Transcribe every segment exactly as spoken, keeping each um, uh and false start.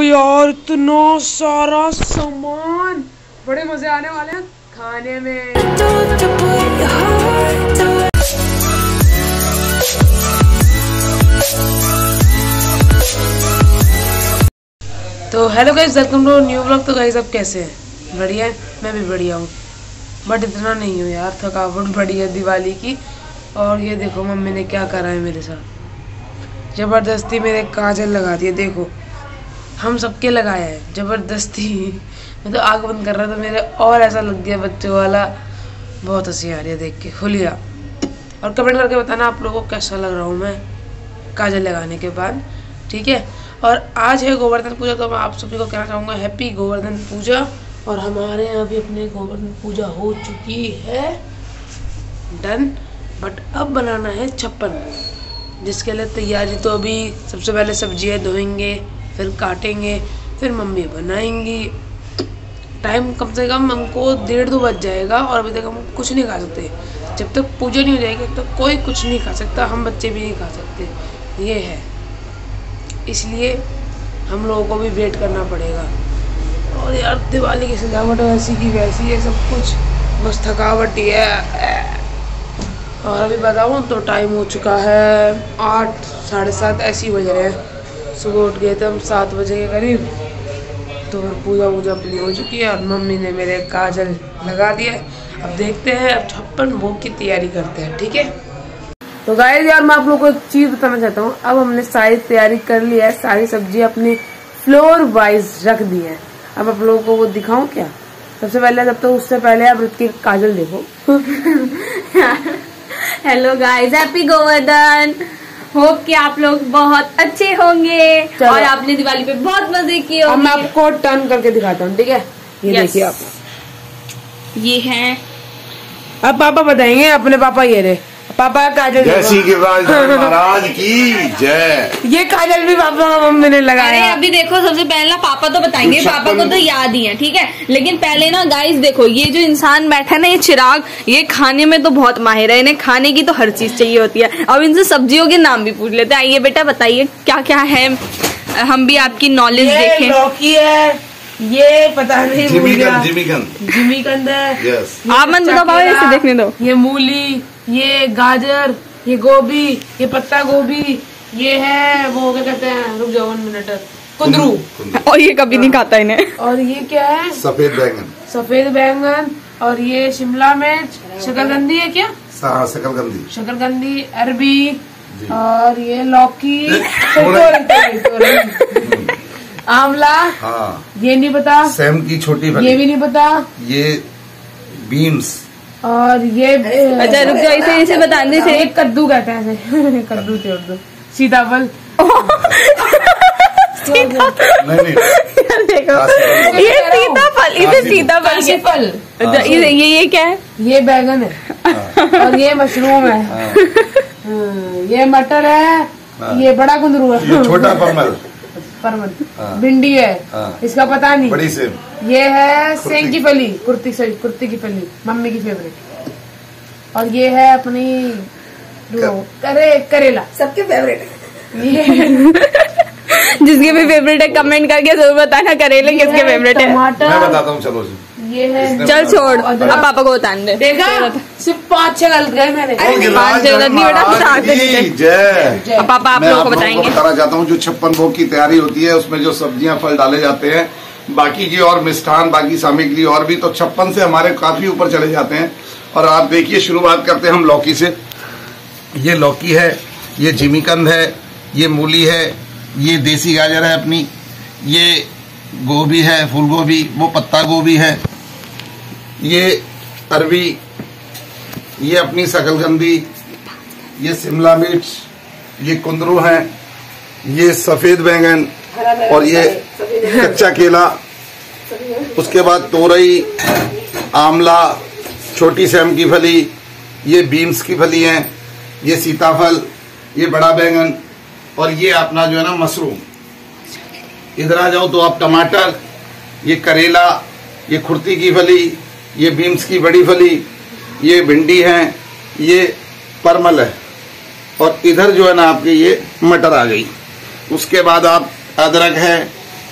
यार इतना सारा सामान, बड़े मजे आने वाले हैं खाने में। तो hello guys, welcome to new blog. तो गाइस अब कैसे हैं? बढ़िया है, मैं भी बढ़िया हूँ, बट इतना नहीं हूँ यार, थकावट बड़ी है दिवाली की। और ये देखो मम्मी ने क्या करा है मेरे साथ, ज़बरदस्ती मेरे काजल लगा दिए। देखो हम सबके लगाया है ज़बरदस्ती। मैं तो आग बंद कर रहा था मेरे, और ऐसा लग गया बच्चों वाला। बहुत हंसी आ रही है देख के, खुलिया। और कमेंट करके बताना आप लोगों को कैसा लग रहा हूँ मैं काजल लगाने के बाद, ठीक है। और आज है गोवर्धन पूजा, तो मैं आप सभी को कहना चाहूँगा हैप्पी गोवर्धन पूजा। और हमारे यहाँ भी अपने गोवर्धन पूजा हो चुकी है डन, बट अब बनाना है छप्पन, जिसके लिए तैयारी तो अभी सबसे पहले सब्जियाँ धोएंगे, फिर काटेंगे, फिर मम्मी बनाएंगी। टाइम कम से कम हमको डेढ़ दो बज जाएगा, और अभी तक हम कुछ नहीं खा सकते। जब तक पूजा नहीं हो जाएगी तब तक कोई कुछ नहीं खा सकता, हम बच्चे भी नहीं खा सकते। ये है, इसलिए हम लोगों को भी वेट करना पड़ेगा। और यार दिवाली की सजावट वैसी की वैसी है, सब कुछ बस थकावट ही है। और अभी बताऊँ तो टाइम हो चुका है आठ साढ़े सात ऐसी बज रहे हैं। सुबह उठ गए थे हम सात बजे के करीब, तो पूजा वूजा अपनी हो चुकी है। और मम्मी ने मेरे काजल लगा दिया है। अब देखते हैं, अब छप्पन भोग की तैयारी करते हैं, ठीक है। तो गाइस यार मैं आप लोगों को एक चीज बताना चाहता हूँ। अब हमने सारी तैयारी कर ली है, सारी सब्जी अपनी फ्लोर वाइज रख दी है। अब आप लोगों को वो दिखाऊं क्या? सबसे पहले, जब तो उससे पहले आप ऋतिक की काजल देखो। Hello guys, happy Govardhan. Hope कि आप लोग बहुत अच्छे होंगे और आपने दिवाली पे बहुत मजे किए होंगे। अब मैं आपको टर्न करके दिखाता हूँ, ठीक है। ये yes. देखिए आप, ये हैं अब पापा बताएंगे। अपने पापा ये रहे, पापा काजल जैसी के महाराज की जय। ये काजल भी पापा मम्मी ने लगाया। अरे अभी देखो, सबसे पहले पापा तो बताएंगे, पापा को तो याद ही है, ठीक है। लेकिन पहले ना गाइस देखो, ये जो इंसान बैठा है ना, ये चिराग, ये खाने में तो बहुत माहिर है। इन्हें खाने की तो हर चीज चाहिए होती है। अब इनसे सब्जियों के नाम भी पूछ लेते हैं। आइए बेटा बताइए क्या क्या है, हम भी आपकी नॉलेज देखें। लौकी है, ये पता नहीं, जिमीकंद जिमीकंद जिमीकंद है। आप मन बताओ बाबा, इसे देखने दो। ये मूली, ये गाजर, ये गोभी, ये पत्ता गोभी, ये है वो क्या कहते हैं, रुक जाओ वन मिनट, कुंदरू। और ये कभी नहीं खाता इन्हें। और ये क्या है? सफेद बैंगन। सफेद बैंगन। और ये शिमला मिर्च, शकरकंदी है क्या? शकरकंदी शकरकंदी, अरबी, और ये लौकी, आंवला। हाँ, ये नहीं पता। सेम की छोटी फली, ये भी नहीं पता। ये बीन्स। और ये अच्छा रुक जाओ, इसे इसे बता दे। ये कद्दू कहते हैं इसे। कद्दू से उर्दू सीताफल। नहीं नहीं, देखो ये सीताफल, इसे सीताफल फल। ये ये क्या है? ये बैगन है। और ये मशरूम है। ये मटर है। ये बड़ा कुंदरू है। ये छोटा परमल परमल। भिंडी है, इसका पता नहीं। बड़ी से ये है सेंग की फली, कुर्ती सॉरी कुर्ती की फली, मम्मी की फेवरेट। और ये है अपनी करे करेला, सबके फेवरेट। जिसके भी फेवरेट है कमेंट करके जरूर बताना, करेले किसके फेवरेट है। मैं बताता हूँ, चलो ये है। चल छोड़, अब पापा को बताने दे। देखा, सिर्फ पाँच छह गलत गए मैंने। पाँच छह गलत नहीं बेटा, जय। पापा आप लोगों को बताएंगे। बताना चाहता हूँ, जो छप्पन भोग की तैयारी होती है उसमें जो सब्जियां फल डाले जाते हैं, बाकी की और मिष्ठान, बाकी सामग्री और भी, तो छप्पन से हमारे काफी ऊपर चले जाते हैं। और आप देखिए, शुरुआत करते हैं हम लौकी से। ये लौकी है, ये जिमीकंद है, ये मूली है, ये देसी गाजर है अपनी, ये गोभी है, फूल गोभी, वो पत्ता गोभी है, ये अरबी, ये अपनी शकरकंदी, ये शिमला मिर्च, ये कुंदरू है, ये सफेद बैंगन, और ये कच्चा केला। उसके बाद तोरई, आंवला, छोटी सेम की फली, ये बीन्स की फली है, ये सीताफल, ये बड़ा बैंगन, और ये अपना जो है ना मशरूम। इधर आ जाओ तो आप टमाटर, ये करेला, ये खुर्ती की फली, ये बीन्स की बड़ी फली, ये भिंडी है, ये परमल है, और इधर जो है ना आपके ये मटर आ गई। उसके बाद आप अदरक है,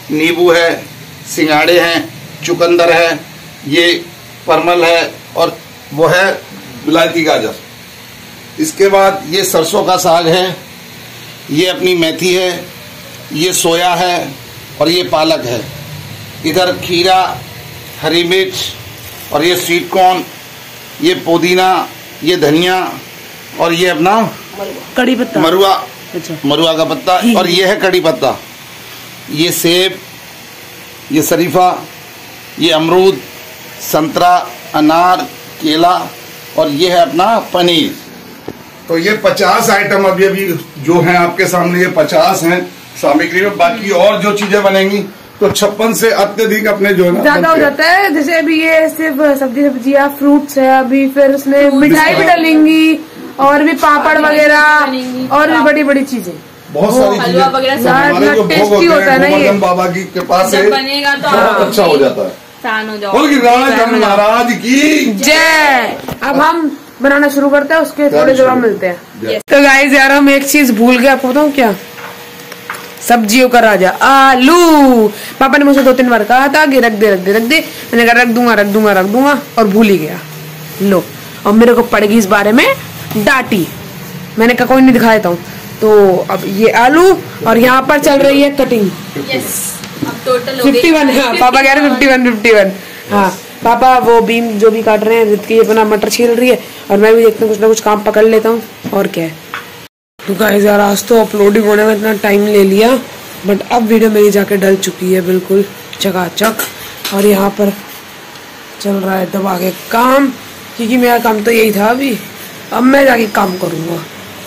नींबू है, सिंगाड़े हैं, चुकंदर है, ये परमल है और वो है विलायती गाजर। इसके बाद ये सरसों का साग है, ये अपनी मेथी है, ये सोया है और ये पालक है। इधर खीरा, हरी मिर्च और ये स्वीट कॉर्न, ये पुदीना, ये धनिया और ये अपना कड़ी पत्ता, मरुआ, अच्छा मरुआ का पत्ता और ये है कड़ी पत्ता। ये सेब, ये शरीफा, ये अमरूद, संतरा, अनार, केला और ये है अपना पनीर। तो ये पचास आइटम अभी अभी जो हैं आपके सामने, ये पचास हैं सामग्री में। बाकी और जो चीजें बनेंगी तो छप्पन से अत्यधिक अपने जो है ज्यादा हो जाता है। जैसे अभी ये सिर्फ सब्जी सब्जियाँ फ्रूट्स है, अभी फिर उसमें मिठाई भी डालेंगी और भी पापड़ वगैरह और भी बड़ी बड़ी चीजें, बहुत सारी चीजें हमारे जो भोग होते हैं गोवर्धन बाबा की कृपा से बनेगा तो बहुत अच्छा हो जाता है। फैन हो जाओ। बोल गिरिराज महाराज की जय। अब हम बनाना शुरू करते हैं, उसके थोड़ी देर बाद मिलते हैं। तो गाइस यार हम एक चीज भूल गए, आपको बताऊं क्या? सब्जियों का राजा आलू। पापा ने मुझे दो तीन बार कहा था कि रख दे रख दे रख दे, मैंने कहा रख दूंगा रख दूंगा रख दूंगा और भूल ही गया। लो, और मेरे को पड़ गई इस बारे में डांटी। मैंने कहा कोई नहीं, दिखा देता हूँ। तो अब ये आलू और यहाँ पर चल रही है कटिंग। यस, अब टोटल फिफ्टी वन। हाँ पापा कह रहे फिफ्टी वन फिफ्टी वन। हाँ पापा वो बीम जो भी काट रहे हैं, रित की अपना मटर छील रही है और मैं भी देखता हूँ कुछ ना कुछ काम पकड़ लेता हूँ और क्या है। तो गाइस यार आज तो अपलोडिंग होने में इतना टाइम ले लिया, बट अब वीडियो मेरी जाके डल चुकी है बिल्कुल चकाचक। और यहाँ पर चल रहा है दबा के काम, क्योंकि मेरा काम तो यही था। अभी अब मैं जाके काम करूँगा।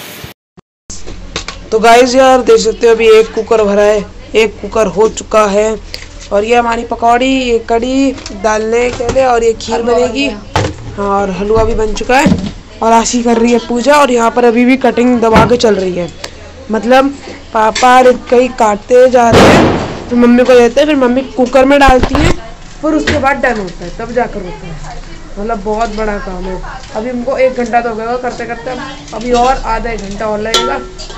तो गाइस यार देख सकते हो अभी एक कुकर भरा है, एक कुकर हो चुका है और ये हमारी पकौड़ी, ये कड़ी डालने के लिए और ये खीर बनेगी। हाँ और हलवा भी बन चुका है और आशी कर रही है पूजा। और यहाँ पर अभी भी कटिंग दबा के चल रही है, मतलब पापा कहीं काटते जा रहे हैं तो मम्मी को देते हैं, फिर मम्मी कुकर में डालती है, फिर उसके बाद डन होता है, तब जाकर होता है। मतलब बहुत बड़ा काम है। अभी हमको एक घंटा तो हो गया करते करते, अभी और आधा एक घंटा और लगेगा।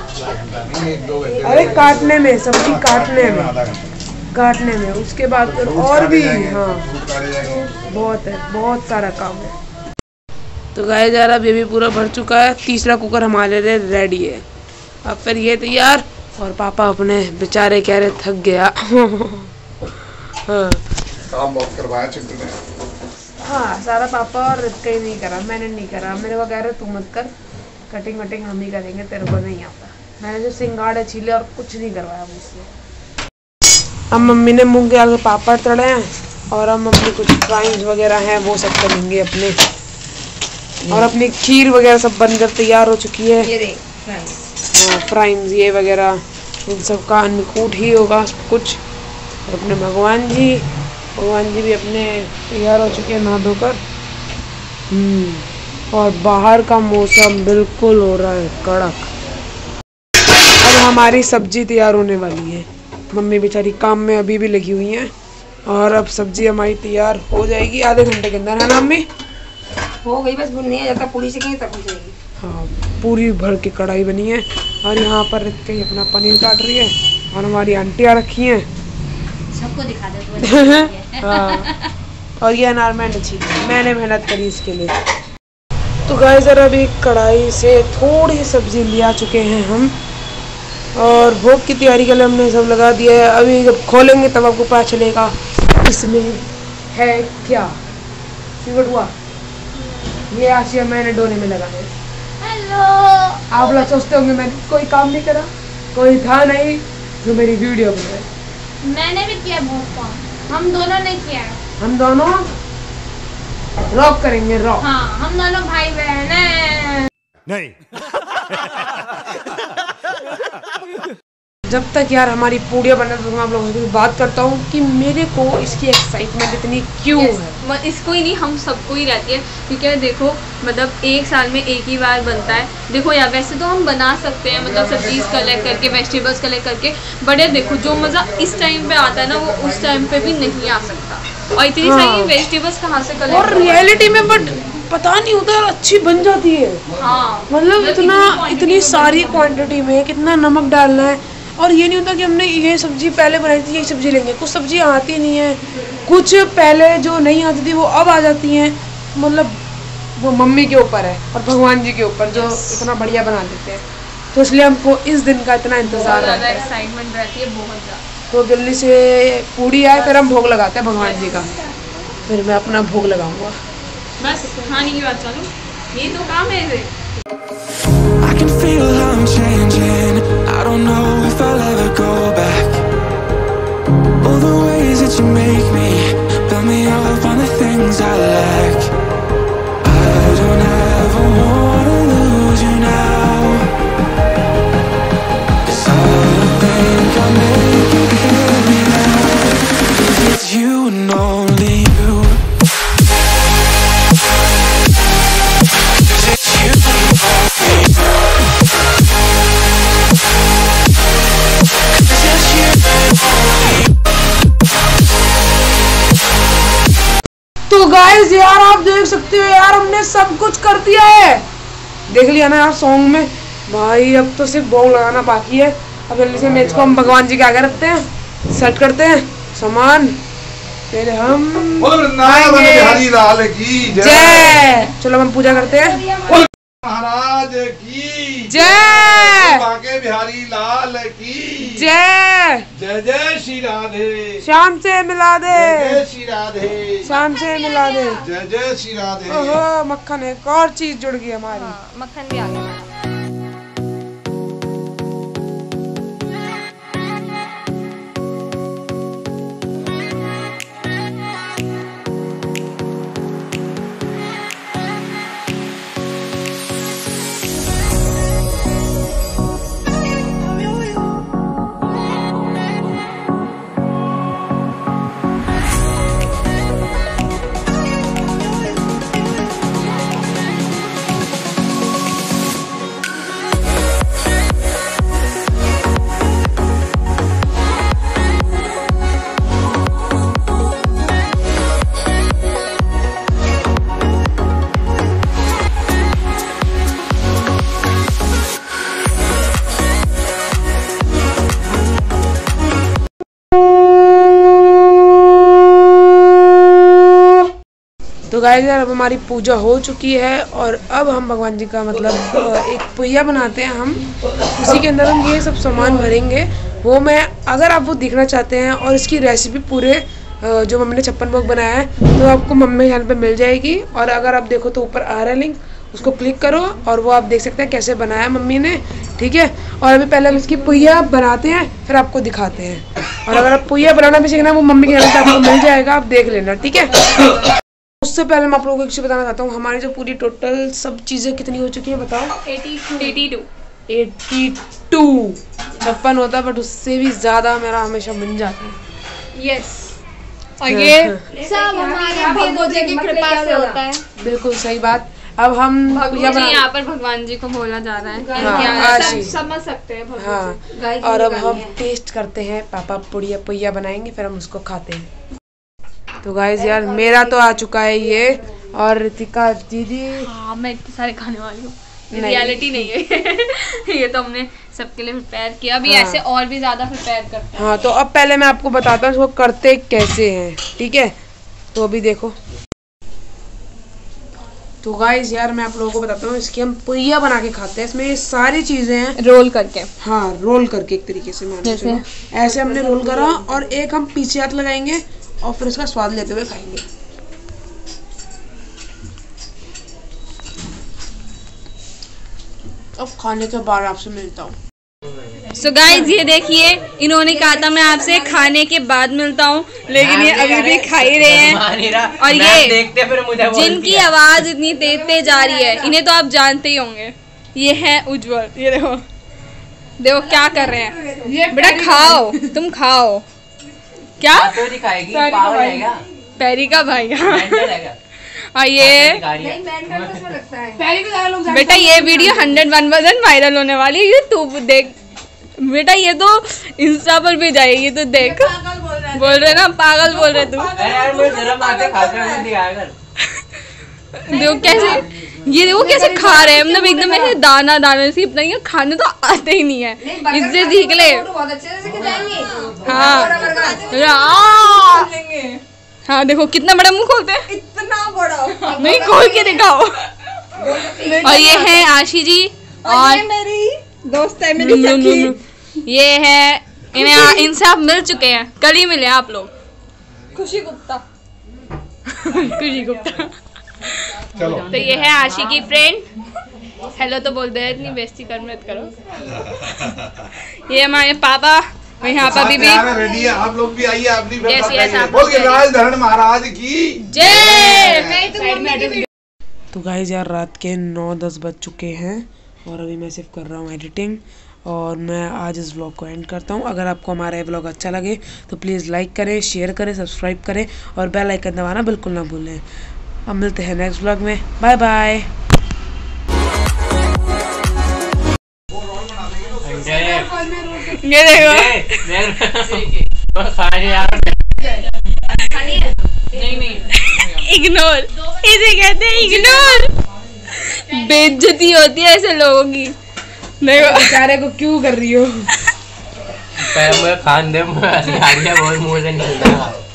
अरे काटने में, सब्जी काटने में काटने में उसके बाद फिर और भी। हाँ बहुत है, बहुत सारा काम है। तो गाइस यार अब ये भी पूरा भर चुका है, तीसरा कुकर हमारे लिए रेडी है। अब फिर ये तैयार और पापा अपने बेचारे कह रहे थक गया। हाँ काम बहुत करवाया चिंटू ने। हाँ सारा पापा और रित ही नहीं करा, मैंने नहीं करा। मेरे को कह रहे तू मत कर, कटिंग वटिंग हम ही करेंगे, तेरे को नहीं आता। मैंने जो सिंगाड़े छीले और कुछ नहीं करवाया मुझसे। अब मम्मी ने मूंग दाल के पापड़ तड़े हैं और अब मम्मी कुछ फ्राइज वगैरह हैं वो सब करेंगे अपने। और अपनी खीर वगैरह सब बनकर तैयार हो चुकी है। ये हाँ फ्राइज ये वगैरह इन सब का अन्नकूट ही होगा कुछ। और अपने भगवान जी भगवान जी भी अपने तैयार हो चुके हैं नहा धोकर। और बाहर का मौसम बिल्कुल हो रहा है कड़क। अब हमारी सब्जी तैयार होने वाली है। मम्मी बेचारी काम में अभी भी लगी हुई हैं और अब सब्जी हमारी तैयार हो जाएगी आधे घंटे के अंदर, है ना मम्मी? हो गई, बस भुननी है, जब तक पूरी सीखेंगे तब हो जाएगी। हाँ पूरी भर के कढ़ाई बनी है और यहाँ पर कहीं अपना पनीर काट रही है और हमारी आंटियाँ रखी हैं। सबको दिखा दे। हाँ और ये अनारमेंट अच्छी, मैंने मेहनत करी इसके लिए। तो गाइस जरा अभी कढ़ाई से थोड़ी सब्जी लिया चुके हैं हम और भोग की तैयारी के लिए हमने सब लगा दिया है। अभी जब खोलेंगे तब आपको पता चलेगा इसमें है क्या। हुआ ये आशिया मैंने डोने में लगा है। हेलो, आप लोग सोचते होंगे मैंने कोई काम नहीं करा, कोई था नहीं जो मेरी वीडियो बनाए। मैंने भी किया बहुत काम, हम दोनों ने किया। हम दोनों रॉक करेंगे, रॉक। हाँ हम दोनों भाई बहन हैं। नहीं। जब तक यार हमारी पूड़ियाँ बने तो मैं आप लोगों से बात करता हूँ कि मेरे को इसकी एक्साइटमेंट इतनी क्यों yes, है। इसको ही नहीं हम सबको ही रहती है, क्योंकि देखो मतलब एक साल में एक ही बार बनता है। देखो यार वैसे तो हम बना सकते हैं मतलब सब्जीज कलेक्ट करके, वेजिटेबल्स कलेक्ट करके, बट यार देखो जो मज़ा इस टाइम पे आता है ना वो उस टाइम पे भी नहीं आ सकता। और इतनी हाँ। सारी वेजिटेबल्स कहाँ से कलेक्ट और रियलिटी में बट पता नहीं होता यार अच्छी बन जाती है। हाँ मतलब इतना इतनी सारी क्वांटिटी में कितना नमक डालना है और ये नहीं होता कि हमने ये सब्जी पहले बनाई थी यही सब्जी लेंगे, कुछ सब्जियाँ आती नहीं है, कुछ पहले जो नहीं आती थी वो अब आ जाती हैं। मतलब वो मम्मी के ऊपर है और भगवान जी के ऊपर जो इतना बढ़िया बना देते हैं, तो इसलिए हमको इस दिन का इतना इंतजार रहता है, एक्साइटमेंट रहती है बहुत ज़्यादा। तो जल्दी से पूड़ी आए फिर हम भोग लगाते हैं भगवान जी का, फिर मैं अपना भोग लगाऊंगा। बस खाने की बात चालू, ये तो काम है इसे। I can feel I'm changing. I don't know if I'll ever go back. All the ways that you make me, build me up on the things I lack. I don't ever wanna lose you now. 'Cause I don't think I'll make it, hear me now. 'Cause it's you and only you. 'Cause it's you and only you. तो guys यार आप देख सकते हो यार हमने सब कुछ कर दिया है, देख लिया ना यार सॉन्ग में भाई। अब तो सिर्फ भोग लगाना बाकी है। अब जल्दी से मेज को हम भगवान जी के आगे रखते हैं, सेट करते हैं सामान, फिर हम बिहारी लाल की जय। चलो हम पूजा करते हैं। महाराज की जय, बांके बिहारी लाल की जय। जय जय श्री राधे, शाम से मिला दे, जय श्री राधे, शाम से मिला दे, जय जय श्री राधे। ओहो मक्खन एक और चीज जुड़ गई हमारी। हाँ, मक्खन भी आ गया। तो गाइस यार अब हमारी पूजा हो चुकी है और अब हम भगवान जी का मतलब एक पुइया बनाते हैं हम, उसी के अंदर हम ये सब सामान भरेंगे। वो मैं अगर आप वो देखना चाहते हैं और इसकी रेसिपी पूरे जो मम्मी ने छप्पन भोग बनाया है तो आपको मम्मी चैनल पे मिल जाएगी। और अगर आप देखो तो ऊपर आ रहा है लिंक, उसको क्लिक करो और वो आप देख सकते हैं कैसे बनाया मम्मी ने, ठीक है। और अभी पहले हम इसकी पुइया बनाते हैं फिर आपको दिखाते हैं। और अगर आप पुइया बनाना भी सीखना वो मम्मी के चैनल पे आपको मिल जाएगा, आप देख लेना, ठीक है। उससे पहले मैं आप लोगों को एक चीज़ बताना चाहता हूँ, हमारी जो पूरी टोटल सब चीज़ें कितनी हो चुकी है बताओ? बयासी छप्पन होता है बट उससे भी ज़्यादा मेरा हमेशा बन जाता है। यस, और ये सब हमारे भगवान जी की कृपा से होता है। बिल्कुल सही बात। अब हम यहाँ पर भगवान जी को बोला जा रहा है, हाँ, सब समझ सकते हैं भगवान जी। हाँ, और अब हम टेस्ट करते हैं। पापा पुड़िया पुइया बनाएंगे फिर हम उसको खाते हैं। तो गाइस यार मेरा तो आ चुका है ये, और रितिका दीदी। हाँ मैं इतने सारे खाने वाली हूँ, रियलिटी नहीं है ये तो हमने सबके लिए प्रिपेयर किया। अभी हाँ। ऐसे और भी ज्यादा प्रिपेयर करते हैं। हाँ तो अब पहले मैं आपको बताता हूँ इसको करते कैसे हैं, ठीक है। तो अभी देखो, तो गाइस यार मैं आप लोगों को बताता हूँ, इसकी हम पुइया बना के खाते हैं। इसमें ये सारी चीजें हैं रोल करके, हाँ रोल करके एक तरीके से मान लो ऐसे हमने रोल करा, और एक हम पीछे हाथ लगाएंगे और फिर इसका स्वाद लेते हुए खाएंगे। अब खाने के बाद आपसे मिलता हूँ। सो so गाइज ये देखिए, इन्होंने कहा था मैं आपसे खाने के बाद मिलता हूँ, लेकिन ये अभी भी खा ही रहे हैं। और ये देखते फिर मुझे जिनकी आवाज इतनी तेज तेज आ रही है, इन्हें तो आप जानते ही होंगे, ये है उज्जवल। ये देखो देखो क्या कर रहे हैं। बेटा खाओ, तुम खाओ। क्या पैरी का भाई? और ये बेटा ये video hundred one percent viral होने वाली है, ये तू देख बेटा, ये तो इंस्टा पर भी जाएगी, तो देख। बोल रहे ना पागल बोल रहे तू। देखो कैसे ये देखो कैसे खा रहे हैं, मतलब एकदम ऐसे दाना दाना से अपना, ये खाने तो आते ही नहीं है, इससे सीख ले। हाँ हाँ देखो कितना बड़ा मुंह खोलते हैं, इतना बड़ा नहीं खोल के दिखाओ। और ये है आशी जी और ये मेरी दोस्त है, मेरी सखी। ये है इन्हें, इनसे आप मिल चुके हैं, कल ही मिले आप लोग। खुशी गुप्ता। खुशी गुप्ता। चलो तो ये है आशी की फ्रेंड, हेलो तो बोल दे, इतनी बेइज्जती कर मत करो। ये हमारे पापा और यहाँ पापी भी रेडी है, आप लोग भी आइए, आप भी Yes, yes, आप बोल के राजधरण महाराज की जय। तो गाइस यार रात के नौ दस बज चुके हैं और अभी मैं सिर्फ कर रहा हूँ एडिटिंग, और मैं आज इस व्लॉग को एंड करता हूँ। अगर आपको हमारा ये व्लॉग अच्छा लगे तो प्लीज़ लाइक करें, शेयर करें, सब्सक्राइब करें और बेल आइकन दबाना बिल्कुल ना भूलें। अब मिलते हैं नेक्स्ट व्लॉग में, बाय बाय। ये देखो इग्नोर, इसे कहते हैं इग्नोर। बेइज्जती होती है ऐसे लोगों की। देखो बेचारे को क्यों कर रही हो? खान दे बहुत मुंह से निकलता है।